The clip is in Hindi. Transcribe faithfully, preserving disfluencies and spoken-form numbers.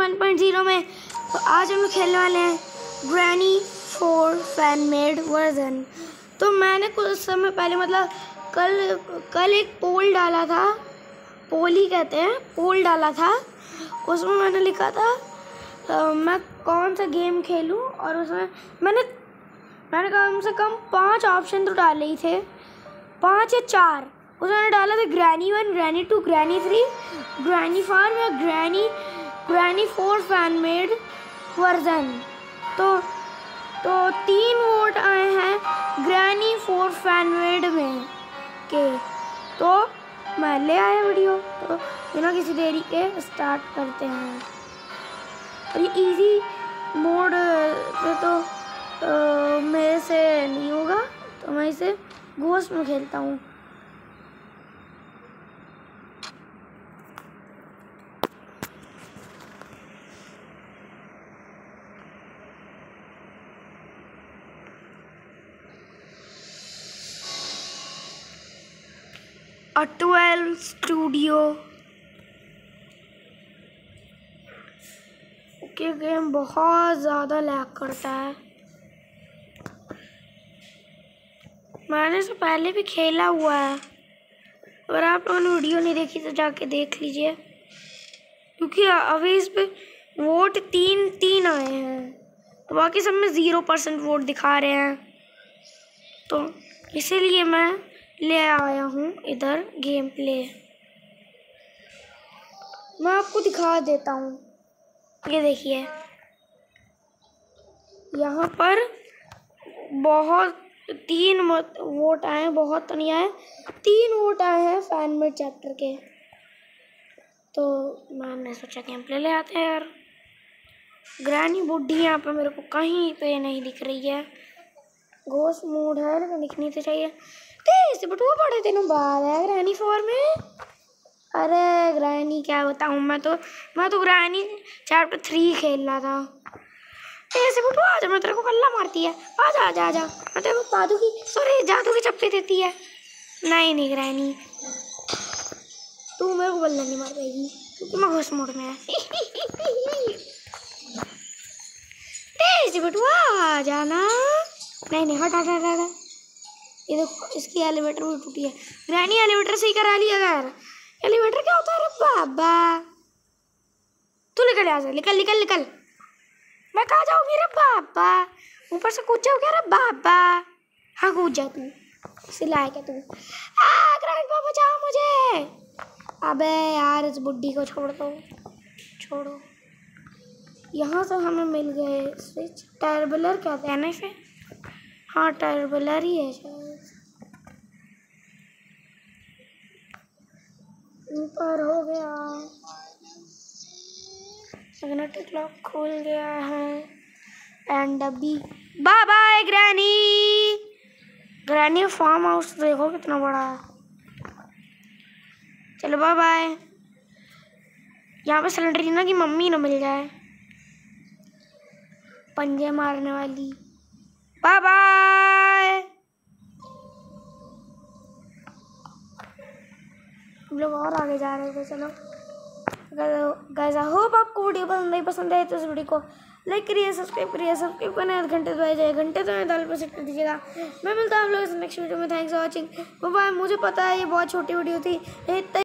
वन पॉइंट ज़ीरो में। तो आज हम लोग खेलने वाले हैं Granny four fan made version. तो मैंने कुछ समय पहले मतलब कल कल एक पोल डाला था, पोल ही कहते हैं, पोल डाला था। उसमें मैंने लिखा था आ, मैं कौन सा गेम खेलूं, और उसमें मैंने मैंने कम से कम पांच ऑप्शन तो डाले ही थे, पांच या चार। उसमें मैंने डाला था Granny one, Granny two, Granny three, Granny farm या Granny Granny four fan made version. तो तो तीन वोट आए हैं ग्रैनी फोर फैन मेड में के। तो मैं ले आया वीडियो। तो बिना किसी देरी के स्टार्ट करते हैं। और ये इजी मोड पे तो आ, मेरे से नहीं होगा, तो मैं इसे घोस्ट में खेलता हूँ। और ट्वेल्व स्टूडियो के गेम बहुत ज़्यादा लैग करता है। मैंने इससे पहले भी खेला हुआ है, अगर आप लोगों ने वीडियो नहीं देखी तो जाके देख लीजिए, क्योंकि अभी इस पे वोट तीन तीन आए हैं, तो बाकी सब में ज़ीरो परसेंट वोट दिखा रहे हैं। तो इसीलिए मैं ले आया हूँ इधर गेम प्ले। मैं आपको दिखा देता हूँ, ये देखिए यहाँ पर बहुत तीन वोट आए हैं, बहुत तो नहीं आए, तीन वोट आए हैं फैन मेड चैप्टर के। तो मैंने सोचा गेम प्ले ले आते हैं यार। ग्रैनी बुड्ढी यहाँ पे मेरे को कहीं पे नहीं दिख रही है। घोस्ट मूड है लेकिन दिखनी तो चाहिए। तेज बटुआ बड़े दिनों बाद है ग्रैनी फोर में। अरे ग्रैनी क्या बताऊँ, मैं तो मैं तो ग्रैनी चैप्टर थ्री खेल रहा था। ऐसे बटुआ आजा, मैं तेरे को कल्ला मारती है, आजा आजा आजा, मैं तेरे को जादू की सॉरी जादू की चप्पी देती है। नहीं नहीं ग्रैनी, तू मेरे को बल्ला नहीं मार पाएगी क्योंकि मैं घोस्ट मोड में है। तेज बटुआ आ जाना। नहीं नहीं हट हट हट हट। ये देखो इसकी एलिवेटर भी टूटी है। ग्रैनी एलिवेटर सही करा लिया यार। एलिवेटर क्या होता है रे बाबा? तू निकल यहाँ से, निकल निकल निकल। मैं कहाँ जाऊँगी रे बाबा? ऊपर से कूद जाओ क्या रे बाबा? हाँ कूद जा तू, सिलाए क्या तू? आ ग्रैनी बाबा बचाओ मुझे। अबे यार इस बुड्ढी को छोड़ दो, छोड़ो। यहाँ से हमें मिल गए स्विच, टर्बुलर कहते हैं ना इसे। हाँ टर्बुलर ही है शायद। ऊपर हो गया, मैग्नेटिक लॉक खुल गया है। एंड अभी bye bye Granny. Granny farm house देखो कितना बड़ा है। चलो बाय बाय। यहाँ पे सिलेंडरीना की मम्मी ना मिल जाए पंजे मारने वाली। Bye bye. हम लोग और आगे जा रहे थे। चलो गाइस, आई होप आपको वीडियो पसंद आई पसंद आए तो इस वीडियो को लाइक करिए, सब्सक्राइब करिए, सब्सक्राइब करने घंटे दबाए जाए, घंटे तो मैं दाल पर सेट कर दीजिएगा। मैं मिलता हूँ आप लोगों से नेक्स्ट वीडियो में। Thanks for watching, bye bye. मुझे पता है ये बहुत छोटी वीडियो थी।